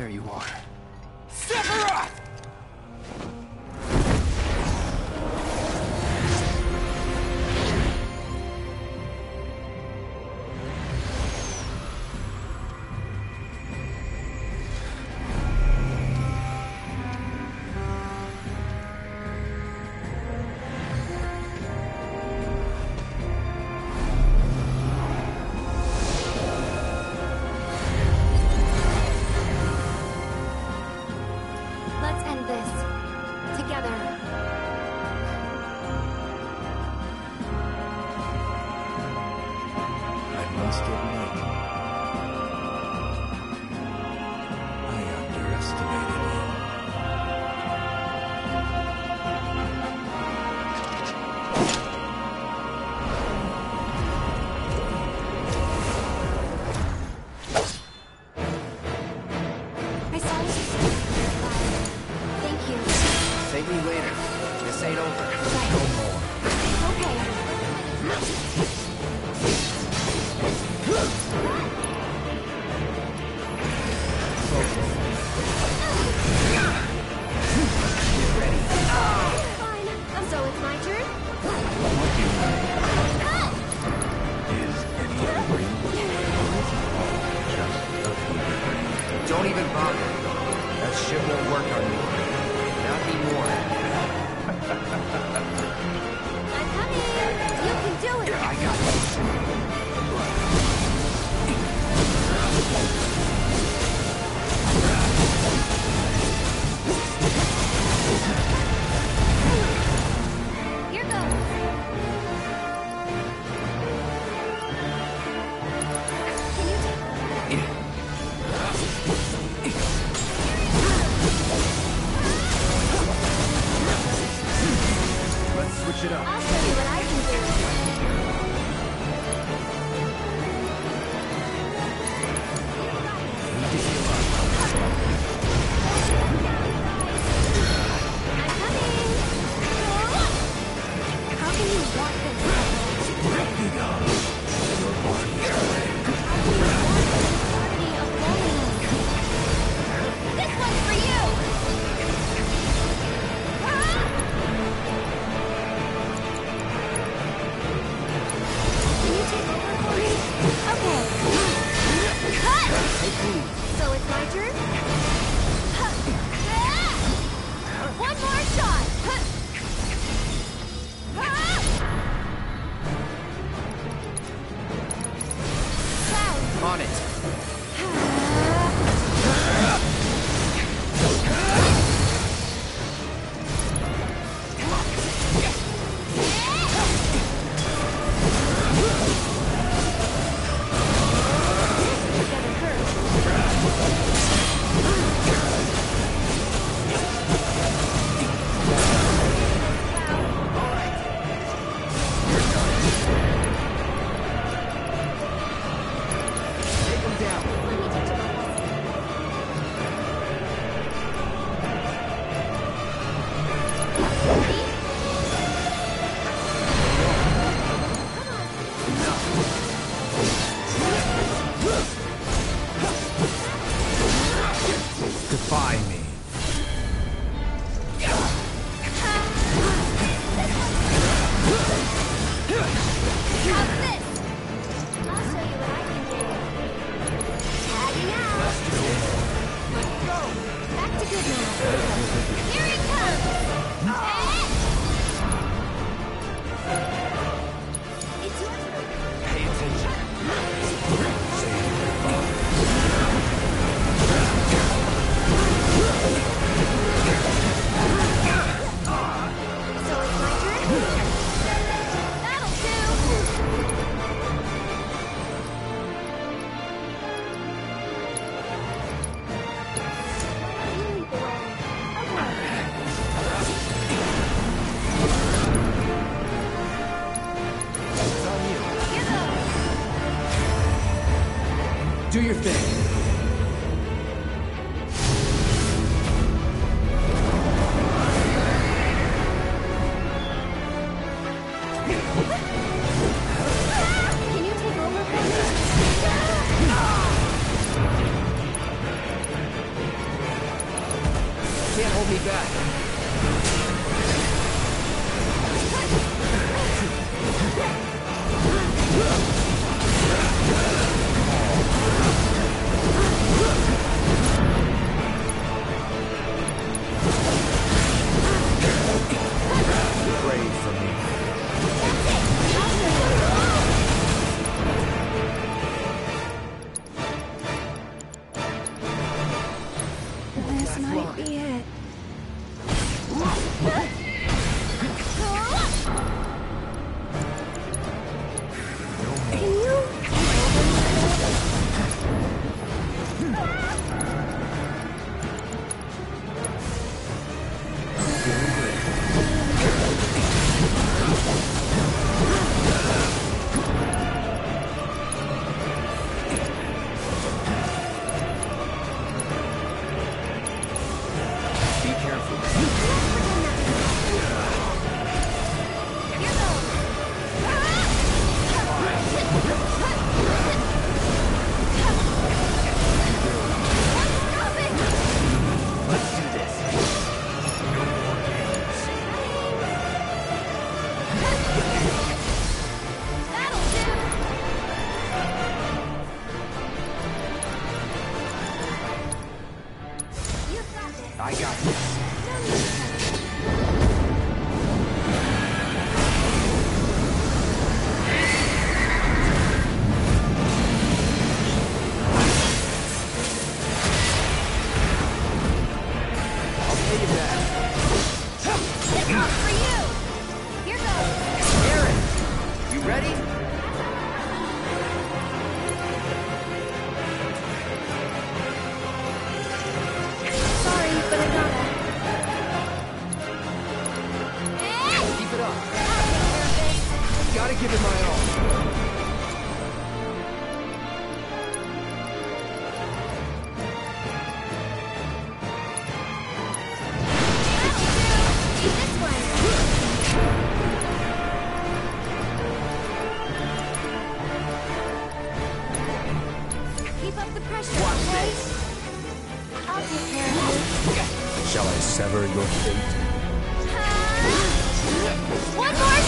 There you are. Sephiroth! Let's end this. Together. I must admit, I underestimated you. I saw you. Thank you. Thank me later. This ain't over. Right. No more. Okay. Fine. So it's my turn? Is any of it real? Or is it all just a fever dream? Don't even bother. That shit won't work on me. Not anymore. I'm coming. You can do it. I got this. Here goes. Can you take Let's switch it up. I'll show you what I can do. I'm coming. How can you walk this? Party of loneliness. This one's for you. Can you take over for me? Okay. Cut! So it's my turn? One more shot! Cloud! On it. Together first. Take him down. Let me touch it. Ready? Defy me. How's this? I'll show you what I can do. Tagging out. Let's go. Back to good now. Here he comes. It's your turn. Pay attention. So it's my turn? That'll do. You lead the way. It's on you. Okay. Here goes. Do your thing. Can you take over for me? ready? Sorry, but I gotta. Keep it up. I'll take care of this. Gotta give it my all. This one. Keep up the pressure, Watch okay? this. I'll take care of you. Shall I sever your fate? One more